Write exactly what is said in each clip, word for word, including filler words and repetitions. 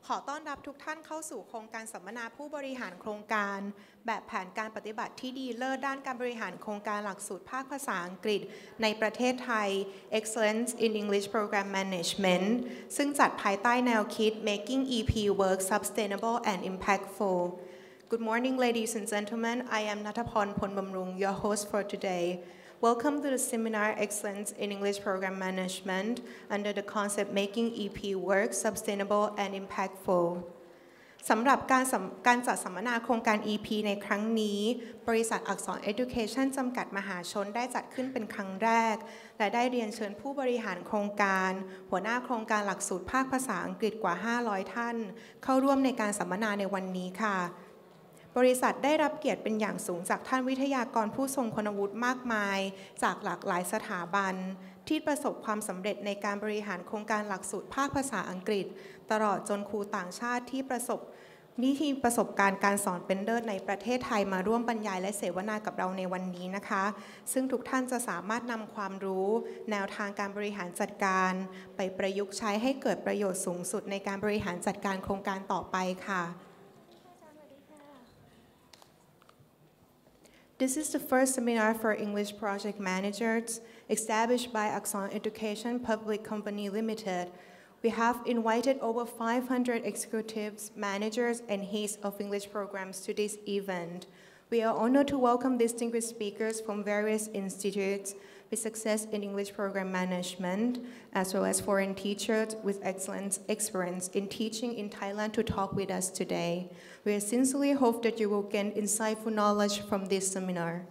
ขอต้อนรับทุกท่านเข้าสู่โครงการสัมมนาผู้บริหารโครงการแบบแผนการปฏิบัติที่ดีเลิศด้านการบริหารโครงการหลักสูตรภาคภาษาอังกฤษในประเทศไทย Excellence in English Program Management ซึ่งจัดภายใต้แนวคิด Making อี พี Work Sustainable and Impactful. Good morning, ladies and gentlemen. I am Natapon Ponbamrung, your host for today.Welcome to the seminar Excellence in English Program Management under the concept Making อี พี Work Sustainable and Impactful สำหรับการการจัดสัมมนาโครงการ อี พี ในครั้งนี้บริษัทอักษร Education จำกัดมหาชนได้จัดขึ้นเป็นครั้งแรกและได้เรียนเชิญผู้บริหารโครงการหัวหน้าโครงการหลักสูตรภาคภาษาอังกฤษกว่าห้าร้อยท่านเข้าร่วมในการสัมมนาในวันนี้ค่ะบริษัทได้รับเกียรติเป็นอย่างสูงจากท่านวิทยากรผู้ทรงคุณวุฒิมากมายจากหลากหลายสถาบันที่ประสบความสำเร็จในการบริหารโครงการหลักสูตรภาคภาษาอังกฤษตลอดจนครูต่างชาติที่ประสบวิธีประสบการณ์การสอนเป็นเลิศในประเทศไทยมาร่วมบรรยายและเสวนากับเราในวันนี้นะคะซึ่งทุกท่านจะสามารถนำความรู้แนวทางการบริหารจัดการไปประยุกต์ใช้ให้เกิดประโยชน์สูงสุดในการบริหารจัดการโครงการต่อไปค่ะ This is the first seminar for English project managers established by Aksorn Education Public Company Limited. We have invited over five hundred executives, managers, and heads of English programs to this event. We are honored to welcome distinguished speakers from various institutes with success in English program management, as well as foreign teachers with excellent experience in teaching in Thailand to talk with us today. We sincerely hope that you will gain insightful knowledge from this seminar.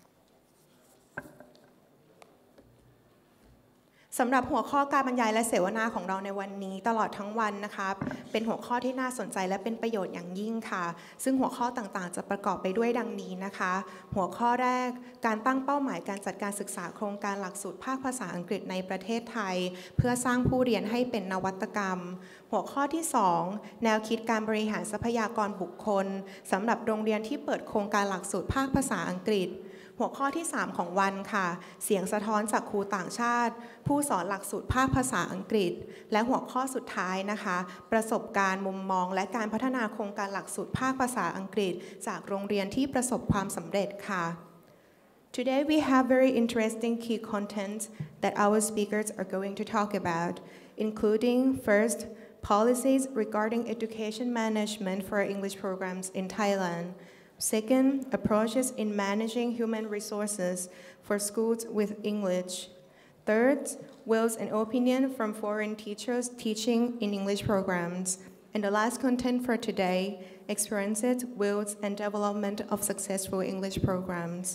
สำหรับหัวข้อการบรรยายและเสวนาของเราในวันนี้ตลอดทั้งวันนะคะเป็นหัวข้อที่น่าสนใจและเป็นประโยชน์อย่างยิ่งค่ะซึ่งหัวข้อต่างๆจะประกอบไปด้วยดังนี้นะคะหัวข้อแรกการตั้งเป้าหมายการจัดการศึกษาโครงการหลักสูตรภาคภาษาอังกฤษในประเทศไทยเพื่อสร้างผู้เรียนให้เป็นนวัตกรรมหัวข้อที่สองแนวคิดการบริหารทรัพยากรบุคคลสำหรับโรงเรียนที่เปิดโครงการหลักสูตรภาคภาษาอังกฤษหัวข้อที่สามของวันค่ะเสียงสะท้อนจากครูต่างชาติผู้สอนหลักสูตรภาคภาษาอังกฤษและหัวข้อสุดท้ายนะคะประสบการณ์มุมมองและการพัฒนาโครงการหลักสูตรภาคภาษาอังกฤษจากโรงเรียนที่ประสบความสำเร็จค่ะ Today we have very interesting key content that our speakers are going to talk about, including first, policies regarding education management for English programs in Thailand.Second, approaches in managing human resources for schools with English. Third, views and opinion from foreign teachers teaching in English programs. And the last content for today, experiences, views, and development of successful English programs.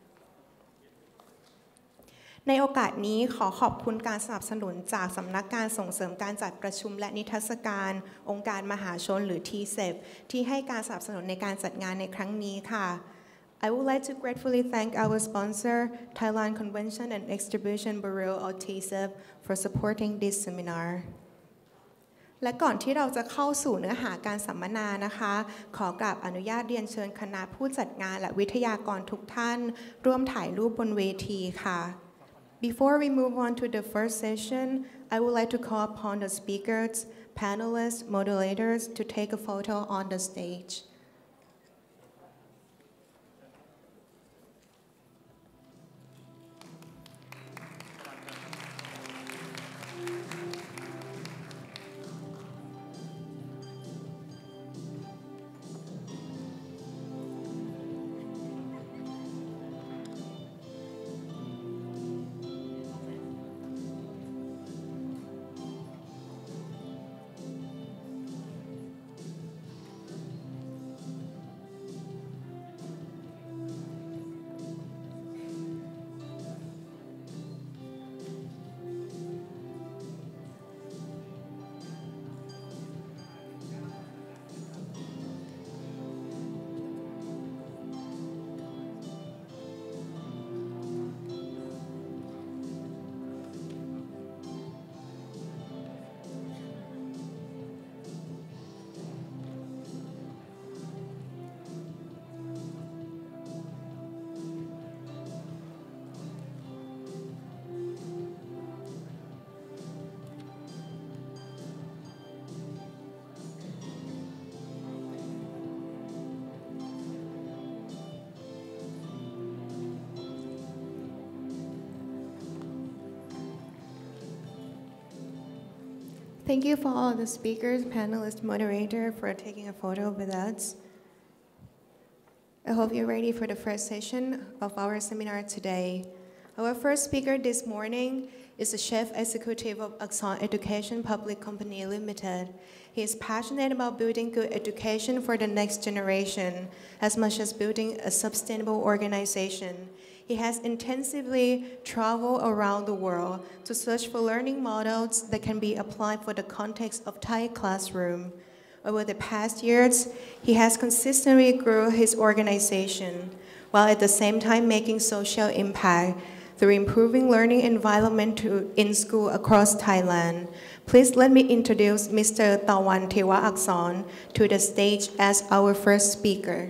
ในโอกาสนี้ขอขอบคุณการสนับสนุนจากสำนักงานส่งเสริมการจัดประชุมและนิทรรศการองค์การมหาชนหรือ ที เซ อี พี ที่ให้การสนับสนุนในการจัดงานในครั้งนี้ค่ะ I would like to gratefully thank our sponsor, Thailand Convention and Exhibition Bureau or ที เซ อี พี for supporting this seminar. และก่อนที่เราจะเข้าสู่เนื้อหาการสัมมนานะคะขอกราบอนุญาตเรียนเชิญคณะผู้จัดงานและวิทยากรทุกท่านร่วมถ่ายรูปบนเวทีค่ะBefore we move on to the first session, I would like to call upon the speakers, panelists, moderators to take a photo on the stage. Thank you for all the speakers, panelists, moderator for taking a photo with us. I hope you're ready for the first session of our seminar today. Our first speaker this morning is the Chief Executive of Aksorn Education Public Company Limited. He is passionate about building good education for the next generation, as much as building a sustainable organization. He has intensively traveled around the world to search for learning models that can be applied for the context of Thai classroom. Over the past years, he has consistently grown his organization, while at the same time making social impact through improving learning environment to, in school across Thailand. Please let me introduce Mister Tawan Thewa Aksorn to the stage as our first speaker.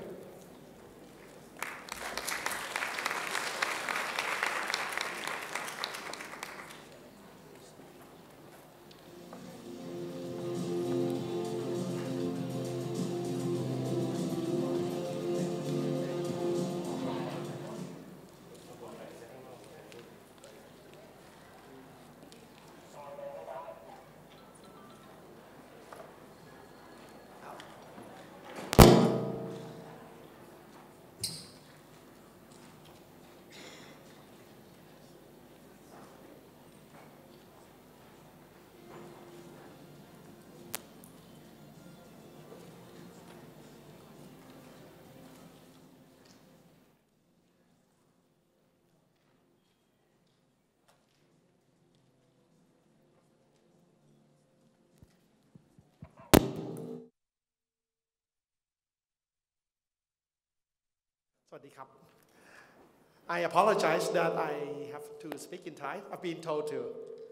I apologize that I have to speak in Thai. I've been told to.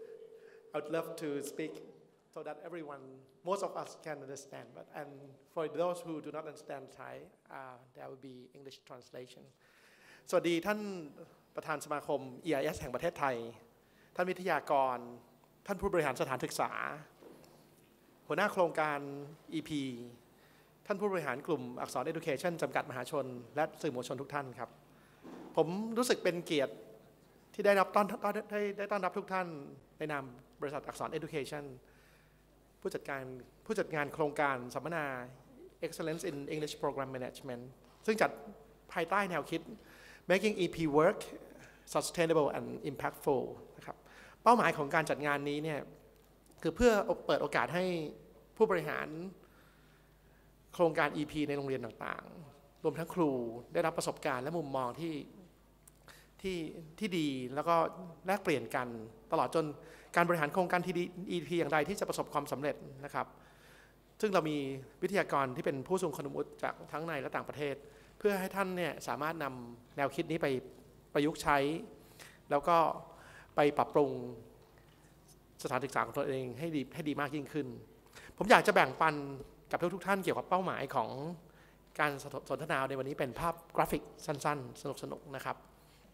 I would love to speak so that everyone, most of us can understand. But and for those who do not understand Thai, uh, there will be English translation. สวัสดีท่านประธานสมาคม อี ไอ เอส แห่งประเทศไทยท่านวิทยากรท่านผู้บริหารสถานศึกษาหัวหน้าโครงการ อี พี ท่านผู้บริหารกลุ่มอักษร Education จำกัดมหาชนและสื่อมวลชนทุกท่านครับผมรู้สึกเป็นเกียรติที่ได้รับต้อนได้ได้ต้อนรับทุกท่านในนามบริษัทอักษร Education ผู้จัดการผู้จัดงานโครงการสัมมนา Excellence in English Program Management ซึ่งจัดภายใต้แนวคิด Making อี พี Work Sustainable and Impactful นะครับเป้าหมายของการจัดงานนี้เนี่ยคือเพื่อเปิดโอกาสให้ผู้บริหารโครงการ อี พี ในโรงเรียนต่างๆรวมทั้งครูได้รับประสบการณ์และมุมมองที่ที่ที่ดีแล้วก็แลกเปลี่ยนกันตลอดจนการบริหารโครงการที่ดี อี พี อย่างไรที่จะประสบความสำเร็จนะครับซึ่งเรามีวิทยากรที่เป็นผู้ทรงคุณวุฒิจากทั้งในและต่างประเทศเพื่อให้ท่านเนี่ยสามารถนำแนวคิดนี้ไปประยุกต์ใช้แล้วก็ไปปรับปรุงสถานศึกษาของตัวเองให้ดีให้ดีมากยิ่งขึ้นผมอยากจะแบ่งปันกับทุกๆท่านเกี่ยวกับเป้าหมายของการสนทนาในวันนี้เป็นภาพกราฟิกสั้นๆสนุกๆนะครับ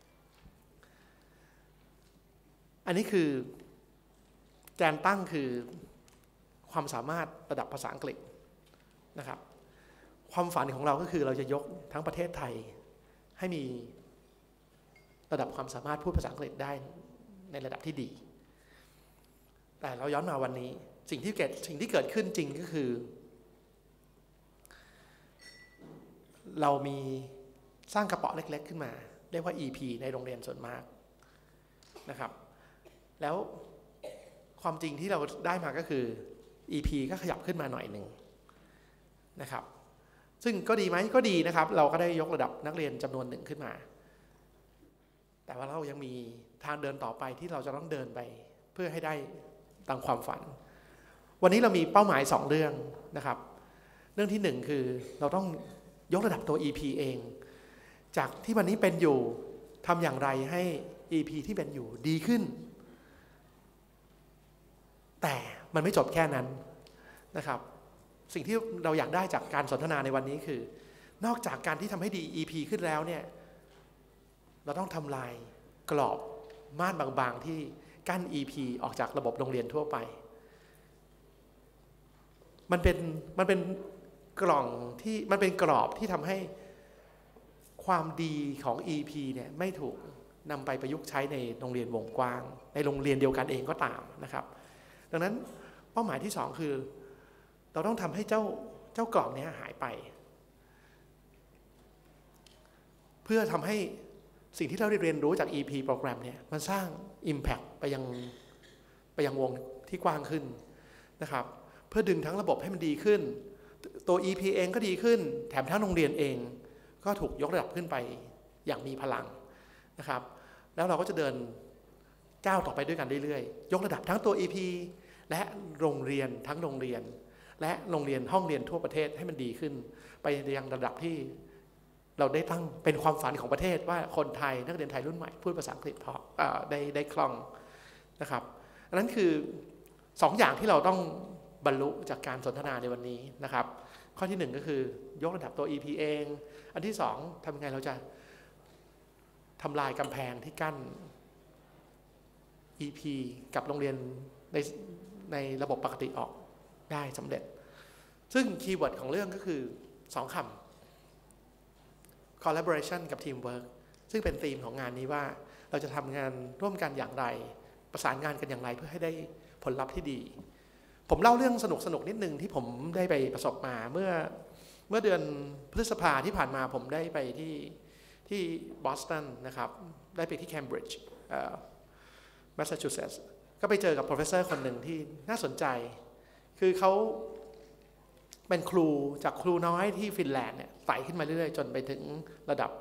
อันนี้คือแกนตั้งคือความสามารถระดับภาษาอังกฤษนะครับความฝันของเราก็คือเราจะยกทั้งประเทศไทยให้มีระดับความสามารถพูดภาษาอังกฤษได้ในระดับที่ดีแต่เราย้อนมาวันนี้สิ่งที่เกิดสิ่งที่เกิดขึ้นจริงก็คือเรามีสร้างกระเป๋าเล็กๆขึ้นมาเรียกว่า อี พี ในโรงเรียนส่วนมากนะครับแล้วความจริงที่เราได้มาก็คือ อี พี ก็ขยับขึ้นมาหน่อยหนึ่งนะครับซึ่งก็ดีไหมก็ดีนะครับเราก็ได้ยกระดับนักเรียนจำนวนหนึ่งขึ้นมาแต่ว่าเรายังมีทางเดินต่อไปที่เราจะต้องเดินไปเพื่อให้ได้ตามความฝันวันนี้เรามีเป้าหมายสองเรื่องนะครับเรื่องที่หนึ่งคือเราต้องยกระดับตัว อี พี เองจากที่วันนี้เป็นอยู่ทำอย่างไรให้ อี พี ที่เป็นอยู่ดีขึ้นแต่มันไม่จบแค่นั้นนะครับสิ่งที่เราอยากได้จากการสนทนาในวันนี้คือนอกจากการที่ทำให้ดี อี พี ขึ้นแล้วเนี่ยเราต้องทำลายกรอบม่านบางๆที่กั้น อี พี ออกจากระบบโรงเรียนทั่วไปมันเป็นมันเป็นกล่องที่มันเป็นกรอบที่ทำให้ความดีของ อี พี เนี่ยไม่ถูกนำไปประยุกต์ใช้ในโรงเรียนวงกว้างในโรงเรียนเดียวกันเองก็ตามนะครับดังนั้นเป้าหมายที่สองคือเราต้องทำให้เจ้าเจ้ากล่องนี้หายไปเพื่อทำให้สิ่งที่เราได้เรียนรู้จาก อี พี โปรแกรมเนี่ยมันสร้าง Impact ไปยังไปยังวงที่กว้างขึ้นนะครับเพื่อดึงทั้งระบบให้มันดีขึ้นตัว อี พี เองก็ดีขึ้นแถมทั้งโรงเรียนเองก็ถูกยกระดับขึ้นไปอย่างมีพลังนะครับแล้วเราก็จะเดินก้าวต่อไปด้วยกันเรื่อยๆยกระดับทั้งตัว อี พี และโรงเรียนทั้งโรงเรียนและโรงเรียนห้องเรียนทั่วประเทศให้มันดีขึ้นไปยังระดับที่เราได้ตั้งเป็นความฝันของประเทศว่าคนไทยนักเรียนไทยรุ่นใหม่พูดภาษาอังกฤษพอได้ได้คล่องนะครับอันนั้นคือสองอย่างที่เราต้องบรรลุจากการสนทนาในวันนี้นะครับข้อที่หนึ่งก็คือยกระดับตัว อี พี เองอันที่สองทำยังไงเราจะทำลายกำแพงที่กั้น อี พี กับโรงเรียนในในระบบปกติออกได้สำเร็จซึ่งคีย์เวิร์ดของเรื่องก็คือสองคำ collaboration กับ teamwork ซึ่งเป็นธีมของงานนี้ว่าเราจะทำงานร่วมกันอย่างไรประสานงานกันอย่างไรเพื่อให้ได้ผลลัพธ์ที่ดีผมเล่าเรื่องสนุกสนุกนิดนึงที่ผมได้ไปประสบมาเมื่อเมื่อเดือนพฤษภาที่ผ่านมาผมได้ไปที่ที่บอสตันนะครับได้ไปที่เคมบริดจ์แมสซาชูเซตส์ก็ไปเจอกับ professor คนหนึ่งที่น่าสนใจคือเขาเป็นครูจากครูน้อยที่ฟินแลนด์เนี่ยไต่ขึ้นมาเรื่อยๆจนไปถึงระดับ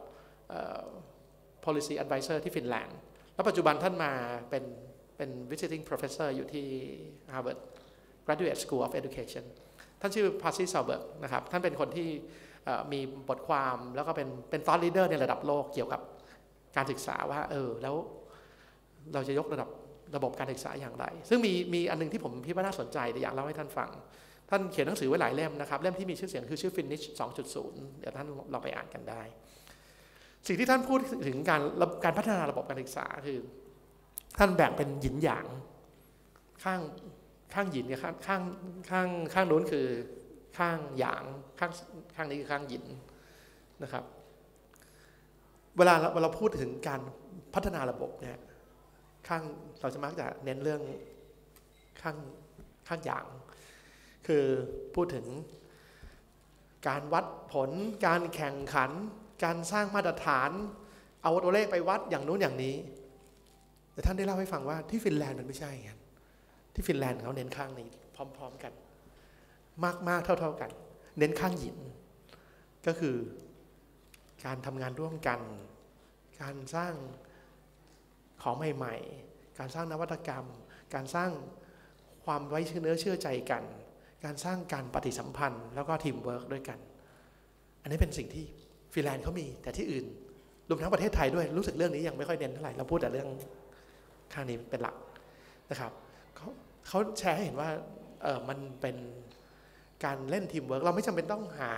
policy advisor ที่ฟินแลนด์แล้วปัจจุบันท่านมาเป็นเป็น visiting professor อยู่ที่ Harvard Graduate School of Education ท่านชื่อพาซิซาเบิร์กนะครับท่านเป็นคนที่มีบทความแล้วก็เป็นเป็น thought leader ในระดับโลกเกี่ยวกับการศึกษาว่าเออแล้วเราจะยกระดับระบบการศึกษาอย่างไรซึ่งมีมีอันนึงที่ผมคิดว่าน่าสนใจแต่อยากเล่าให้ท่านฟังท่านเขียนหนังสือไว้หลายเล่มนะครับเล่มที่มีชื่อเสียงคือชื่อ Finish สองจุดศูนย์ เดี๋ยวท่านลองไปอ่านกันได้สิ่งที่ท่านพูดถึงการการพัฒนาระบบการศึกษาคือท่านแบ่งเป็นหยินหยางข้างข้างหยินกับข้างข้างข้างข้างนู้นคือข้างหยางข้างข้างนี้คือข้างหยินนะครับเวลาเราเราพูดถึงการพัฒนาระบบเนี่ยข้างเราจะมักจะเน้นเรื่องข้างข้างหยางคือพูดถึงการวัดผลการแข่งขันการสร้างมาตรฐานเอาตัวเลขไปวัดอย่างนู้นอย่างนี้แต่ท่านได้เล่าให้ฟังว่าที่ฟินแลนด์มันไม่ใช่กันที่ฟินแลนด์เขาเน้นข้างนี้พร้อมๆกันมากๆเท่าๆกันเน้นข้างหยินก็คือการทำงานร่วมกันการสร้างของใหม่ๆการสร้างนวัตกรรมการสร้างความไว้เนื้อเชื่อใจกันการสร้างการปฏิสัมพันธ์แล้วก็ทีมเวิร์กด้วยกันอันนี้เป็นสิ่งที่ฟินแลนด์เขามีแต่ที่อื่นรวมทั้งประเทศไทยด้วยรู้สึกเรื่องนี้ยังไม่ค่อยเน้นเท่าไหร่เราพูดแต่เรื่องข้างนี้เป็นหลักนะครับเขาเขาแชร์ให้เห็นว่าเออมันเป็นการเล่นทีมเวิร์กเราไม่จำเป็นต้องหา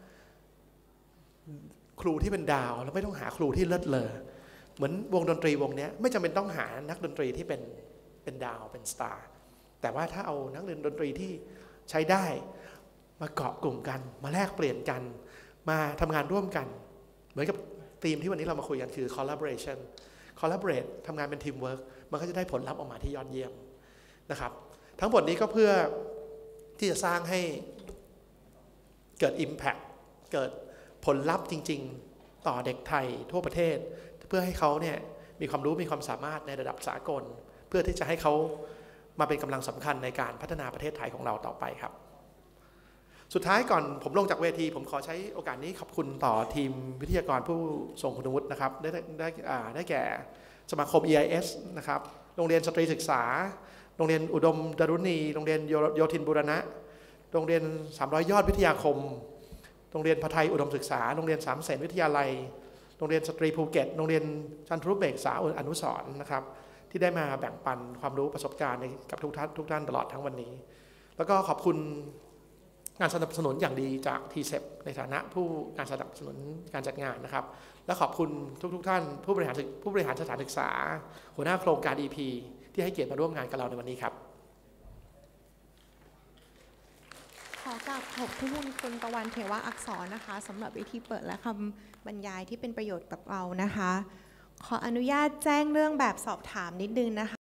ครูที่เป็นดาวเราไม่ต้องหาครูที่เลิศเลอเหมือนวงดนตรีวงนี้ไม่จำเป็นต้องหานักดนตรีที่เป็นเป็นดาวเป็นสตาร์แต่ว่าถ้าเอานักเรียนดนตรีที่ใช้ได้มาเกาะกลุ่มกันมาแลกเปลี่ยนกันมาทำงานร่วมกันเหมือนกับธีมที่วันนี้เรามาคุยกันคือ collaboration collaborate ทำงานเป็น teamwork มันก็จะได้ผลลัพธ์ออกมาที่ยอดเยี่ยมนะครับทั้งหมดนี้ก็เพื่อที่จะสร้างให้เกิด impact เกิดผลลัพธ์จริงๆต่อเด็กไทยทั่วประเทศเพื่อให้เขาเนี่ยมีความรู้มีความสามารถในระดับสากลเพื่อที่จะให้เขามาเป็นกำลังสำคัญในการพัฒนาประเทศไทยของเราต่อไปครับสุดท้ายก่อนผมลงจากเวทีผมขอใช้โอกาสนี้ขอบคุณต่อทีมวิทยากรผู้ทรงคุณวุฒินะครับได้ได้ได้แก่สมาคม อี ไอ เอส นะครับโรงเรียนสตรีศึกษาโรงเรียนอุดมดารุณีโรงเรียนโยธินบูรณะโรงเรียนสามร้อยยอดวิทยาคมโรงเรียนพไทยอุดมศึกษาโรงเรียนสามเสนวิทยาลัยโรงเรียนสตรีภูเก็ตโรงเรียนจันทรุเบกษาอนุสรณ์นะครับที่ได้มาแบ่งปันความรู้ประสบการณ์กับทุกท่านทุกท่านตลอดทั้งวันนี้แล้วก็ขอบคุณงานสนับสนุนอย่างดีจาก ที เซ อี พี ในฐานะผู้การสนับสนุนการจัดงานนะครับและขอบคุณทุกๆท่านผู้บริหารผู้บริหารสถานศึกษาหัวหน้าโครงการ อี พี ที่ให้เกียรติมาร่วมงานกับเราในวันนี้ครับขอกราบขอบคุณคุณตะวันเทวะอักษรนะคะสำหรับวิธีเปิดและคำบรรยายที่เป็นประโยชน์กับเรานะคะขออนุญาตแจ้งเรื่องแบบสอบถามนิดนึงนะคะ